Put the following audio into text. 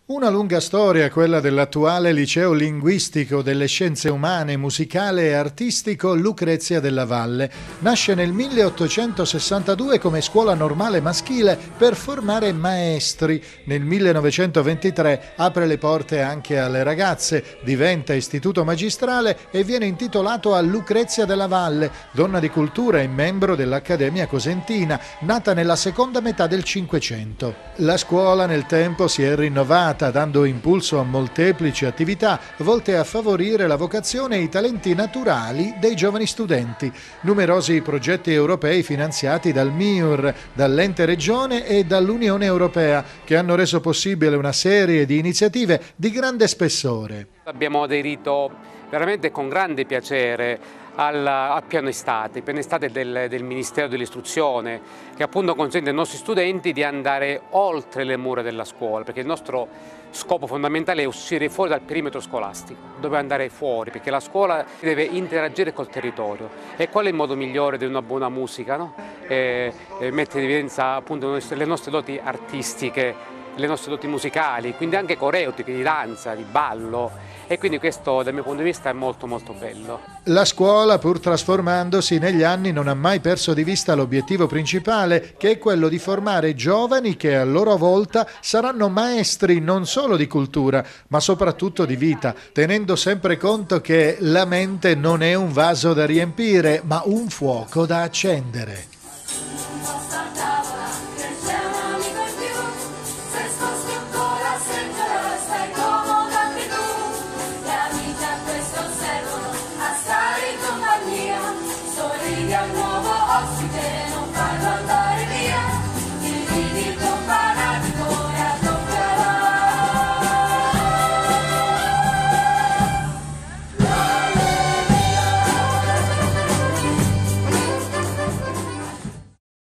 Una lunga storia, quella dell'attuale liceo linguistico delle scienze umane, musicale e artistico Lucrezia della Valle. Nasce nel 1862 come scuola normale maschile per formare maestri. Nel 1923 apre le porte anche alle ragazze, diventa istituto magistrale e viene intitolato a Lucrezia della Valle, donna di cultura e membro dell'Accademia Cosentina, nata nella seconda metà del Cinquecento. La scuola nel tempo si è rinnovata, dando impulso a molteplici attività volte a favorire la vocazione e i talenti naturali dei giovani studenti. Numerosi progetti europei finanziati dal MIUR, dall'ente regione e dall'Unione Europea, che hanno reso possibile una serie di iniziative di grande spessore. Abbiamo aderito veramente con grande piacere al piano estate, il piano estate del Ministero dell'Istruzione, che appunto consente ai nostri studenti di andare oltre le mura della scuola, perché il nostro scopo fondamentale è uscire fuori dal perimetro scolastico, dove andare fuori, perché la scuola deve interagire col territorio. E qual è il modo migliore di una buona musica, no? Mettere in evidenza appunto le nostre doti artistiche, le nostre doti musicali, quindi anche coreotiche, di danza, di ballo, e quindi questo dal mio punto di vista è molto bello. La scuola, pur trasformandosi negli anni, non ha mai perso di vista l'obiettivo principale, che è quello di formare giovani che a loro volta saranno maestri non solo di cultura, ma soprattutto di vita, tenendo sempre conto che la mente non è un vaso da riempire, ma un fuoco da accendere.